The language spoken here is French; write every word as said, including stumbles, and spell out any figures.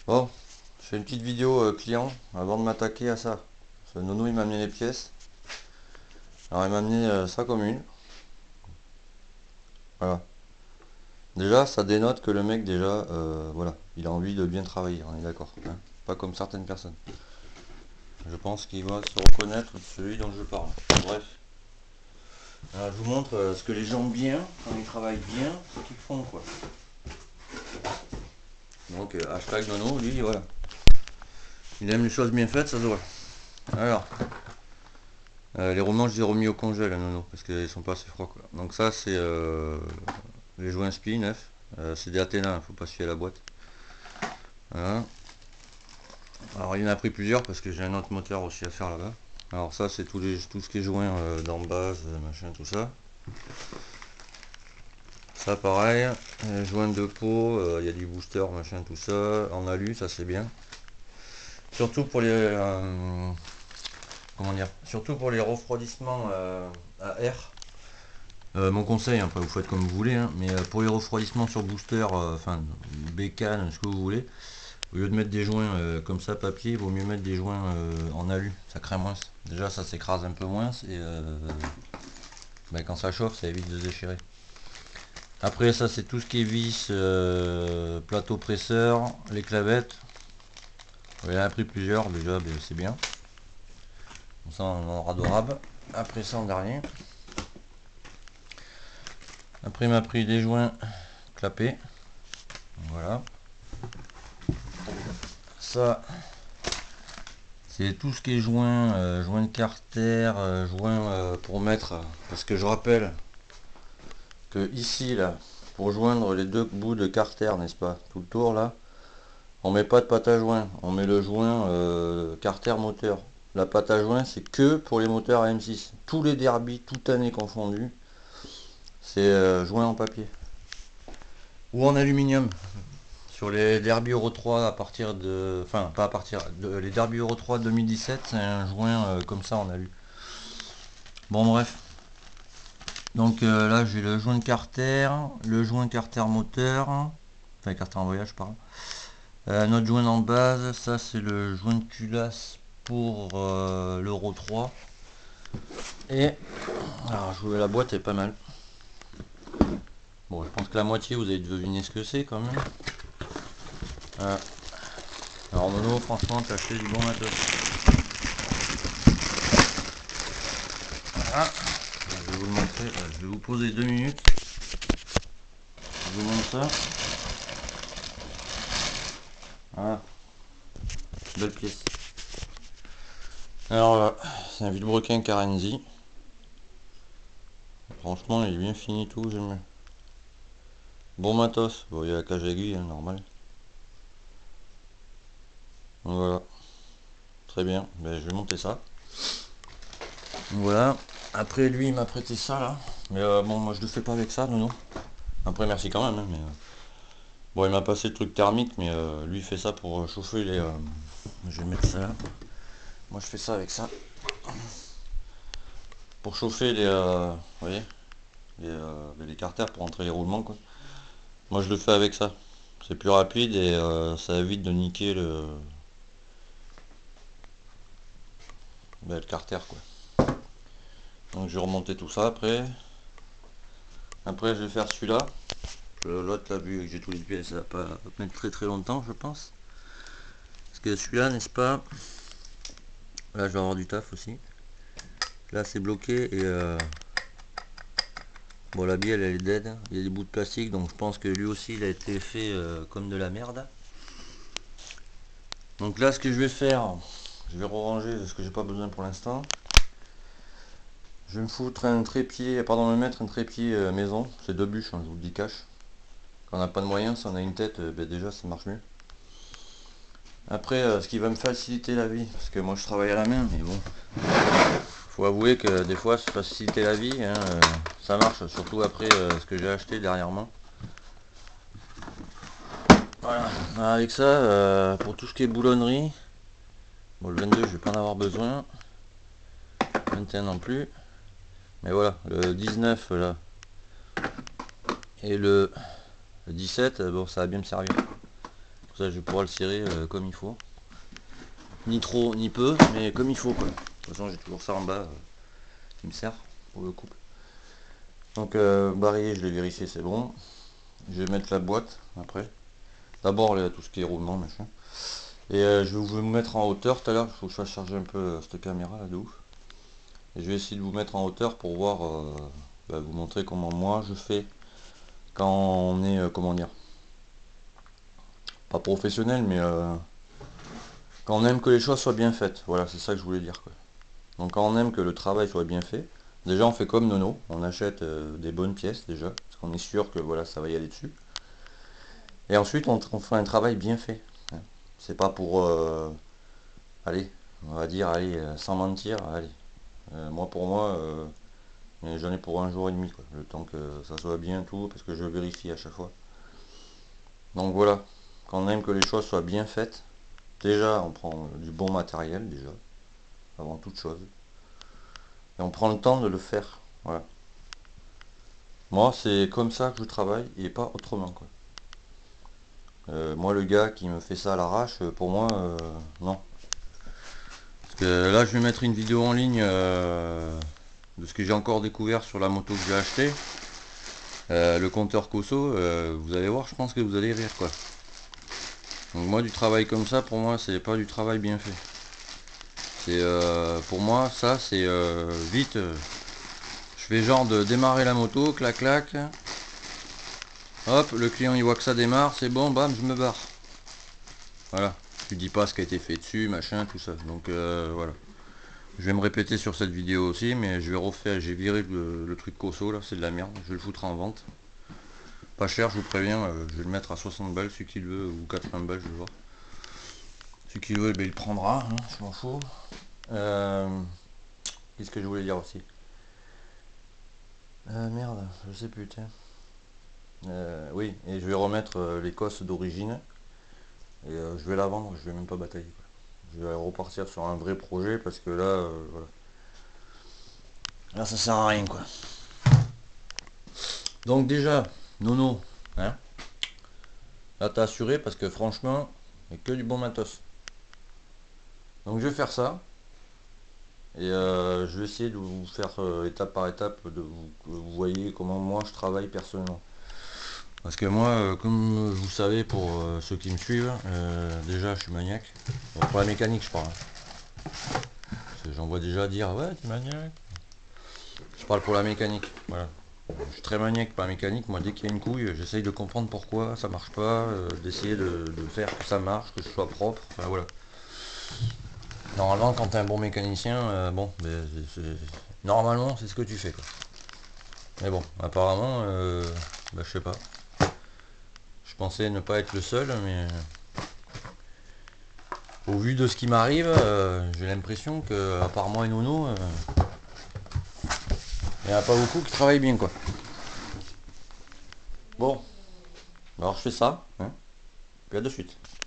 Bon, je fais une petite vidéo euh, client avant de m'attaquer à ça. Ce Nono il m'a amené les pièces. Alors il m'a amené euh, sa commune. Voilà. Déjà ça dénote que le mec déjà, euh, voilà, il a envie de bien travailler, on est d'accord, hein. Pas comme certaines personnes. Je pense qu'il va se reconnaître celui dont je parle. Bref. Alors, je vous montre euh, ce que les gens bien, quand ils travaillent bien, ce qu'ils font quoi. Donc euh, hashtag Nono, lui voilà. Il aime les choses bien faites, ça se voit. Alors. Euh, les romans, je les ai remis au congèle, hein, Nono, parce qu'ils sont pas assez froids, quoi. Donc ça, c'est euh, les jouets Inspi neuf. Euh, c'est des Athéna, hein, faut pas se fier à la boîte. Voilà. Alors il en a pris plusieurs parce que j'ai un autre moteur aussi à faire là-bas. Alors ça, c'est tout, les, tout ce qui est joint euh, d'en base, machin, tout ça. Ça, pareil. Euh, joint de peau, il euh, y a du booster, machin, tout ça. En alu, ça c'est bien. Surtout pour les... Euh, comment dire, surtout pour les refroidissements euh, à air. Euh, mon conseil, hein, après vous faites comme vous voulez, hein, mais euh, pour les refroidissements sur booster, euh, enfin bécane, ce que vous voulez, au lieu de mettre des joints euh, comme ça papier, il vaut mieux mettre des joints euh, en alu, ça craint moins. Déjà ça s'écrase un peu moins et euh, ben, quand ça chauffe ça évite de se déchirer. Après ça c'est tout ce qui est vis, euh, plateau presseur, les clavettes. Il en a pris plusieurs déjà, ben, c'est bien. Comme ça on en aura adorable. Après ça on a rien. Après il m'a pris des joints clapés. Voilà. Ça, c'est tout ce qui est joint, euh, joint de carter, euh, joint euh, pour mettre, parce que je rappelle que ici, là, pour joindre les deux bouts de carter, n'est-ce pas, tout le tour, là, on met pas de pâte à joint, on met le joint euh, carter moteur. La pâte à joint, c'est que pour les moteurs à M six. Tous les derbies, toute année confondue, c'est euh, joint en papier. Ou en aluminium. Sur les Derby Euro trois à partir de... Enfin, pas à partir... De, les Derby Euro trois deux mille dix-sept, c'est un joint euh, comme ça on a lu. Bon bref. Donc euh, là j'ai le joint de carter, le joint carter moteur, enfin carter en voyage pardon. Euh, notre joint en base, ça c'est le joint de culasse pour euh, l'Euro trois. Et alors je la boîte est pas mal. Bon je pense que la moitié vous avez deviné ce que c'est quand même. Voilà. Alors Nono franchement t'as acheté du bon matos. Voilà. Je vais vous le montrer, je vais vous poser deux minutes. Je vous montre ça. Voilà. Belle pièce. Alors là, c'est un vilebrequin Carenzi. Franchement, il est bien fini tout, j'aime bien. Bon matos. Bon, il y a la cage aiguille, hein, normal. Donc voilà. Très bien. Ben, je vais monter ça. Donc voilà. Après, lui, il m'a prêté ça là. Mais euh, bon, moi je le fais pas avec ça, non, non. Après, merci quand même. Hein, mais, euh, bon, il m'a passé le truc thermique, mais euh, lui, il fait ça pour chauffer les. Euh, je vais mettre ça là. Moi, je fais ça avec ça. Pour chauffer les. Euh, vous voyez les, euh, les carters pour entrer les roulements, quoi. Moi, je le fais avec ça. C'est plus rapide et euh, ça évite de niquer le. Ben, le carter, quoi. Donc, je vais remonter tout ça après. Après, je vais faire celui-là. L'autre, là, vu que j'ai tous les pièces, ça va pas mettre très très longtemps, je pense. Parce que celui-là, n'est-ce pas? Là, je vais avoir du taf aussi. Là, c'est bloqué et euh, bon, la bielle, elle est dead. Il y a des bouts de plastique, donc je pense que lui aussi, il a été fait euh, comme de la merde. Donc là, ce que je vais faire, je vais ranger parce que j'ai pas besoin pour l'instant. Je vais me foutre un trépied, pardon, me mettre un trépied euh, maison. C'est deux bûches, hein, je vous le dis cash. Quand on n'a pas de moyens, si on a une tête, euh, ben déjà ça marche mieux. Après, euh, ce qui va me faciliter la vie, parce que moi je travaille à la main, mais bon, faut avouer que des fois, se faciliter la vie, hein, euh, ça marche, surtout après euh, ce que j'ai acheté dernièrement. Voilà, avec ça, euh, pour tout ce qui est boulonnerie, bon, le vingt-deux, je vais pas en avoir besoin, vingt et un non plus, mais voilà, le dix-neuf là, et le, le dix-sept, bon, ça va bien me servir. ça je vais pouvoir le serrer euh, comme il faut. Ni trop ni peu, mais comme il faut quoi. De toute façon j'ai toujours ça en bas euh, qui me sert pour le couple. Donc euh, barillet je l'ai vérifié, c'est bon. Je vais mettre la boîte après. D'abord tout ce qui est roulement machin. Et euh, je vais vous mettre en hauteur tout à l'heure, il faut que je fasse charger un peu euh, cette caméra là de ouf. Et je vais essayer de vous mettre en hauteur pour voir, euh, bah, vous montrer comment moi je fais quand on est, euh, comment dire, pas professionnel, mais euh, quand on aime que les choses soient bien faites. Voilà, c'est ça que je voulais dire quoi. Donc quand on aime que le travail soit bien fait, déjà on fait comme Nono, on achète euh, des bonnes pièces déjà, parce qu'on est sûr que voilà ça va y aller dessus. Et ensuite on, on fait un travail bien fait. C'est pas pour, euh, allez, on va dire, allez, euh, sans mentir, allez. Euh, moi pour moi, euh, j'en ai pour un jour et demi, quoi, le temps que ça soit bien tout, parce que je vérifie à chaque fois. Donc voilà, quand on aime que les choses soient bien faites, déjà on prend du bon matériel déjà, avant toute chose. Et on prend le temps de le faire. Voilà. Moi c'est comme ça que je travaille et pas autrement quoi. Euh, moi le gars qui me fait ça à l'arrache, pour moi, euh, non. Parce que là je vais mettre une vidéo en ligne euh, de ce que j'ai encore découvert sur la moto que j'ai acheté. Euh, le compteur Cosso, euh, vous allez voir, je pense que vous allez rire quoi. Donc moi du travail comme ça, pour moi c'est pas du travail bien fait. C'est euh, pour moi ça c'est euh, vite. Euh, je fais genre de démarrer la moto, clac clac. Hop, le client il voit que ça démarre, c'est bon, bam, je me barre. Voilà. Je dis pas ce qui a été fait dessus, machin, tout ça. Donc euh, voilà. Je vais me répéter sur cette vidéo aussi, mais je vais refaire, j'ai viré le, le truc Cosso là, c'est de la merde, je vais le foutre en vente. Pas cher, je vous préviens, euh, je vais le mettre à soixante balles, celui qui le veut, ou quatre-vingts balles, je vais voir. Celui qui veut, ben, il le prendra, hein, je m'en fous. Euh, Qu'est-ce que je voulais dire aussi? Euh, merde, je sais plus, tiens. Euh, oui, et je vais remettre euh, l'Écosse d'origine. Et euh, je vais la vendre, je vais même pas batailler, quoi. Je vais repartir sur un vrai projet parce que là, euh, voilà. Là, ça sert à rien, quoi. Donc déjà, Nono, hein, là t'as assuré parce que franchement, il n'y a que du bon matos. Donc je vais faire ça. Et euh, je vais essayer de vous faire euh, étape par étape, de vous, que vous voyez comment moi je travaille personnellement. Parce que moi, euh, comme vous savez, pour euh, ceux qui me suivent, euh, déjà je suis maniaque. Bon, pour la mécanique je parle. J'en vois déjà dire ouais t'es maniaque. Je parle pour la mécanique, voilà. Je suis très maniaque par la mécanique, moi dès qu'il y a une couille, j'essaye de comprendre pourquoi ça marche pas, euh, d'essayer de, de faire que ça marche, que ce soit propre, enfin voilà. Normalement quand t'es un bon mécanicien, euh, bon, ben, c'est, c'est, normalement c'est ce que tu fais quoi. Mais bon, apparemment, euh, bah, je sais pas. Je pensais ne pas être le seul, mais au vu de ce qui m'arrive, euh, j'ai l'impression que, à part moi et Nono, euh, il n'y en a pas beaucoup qui travaillent bien quoi. Bon, alors je fais ça, hein, puis à de suite.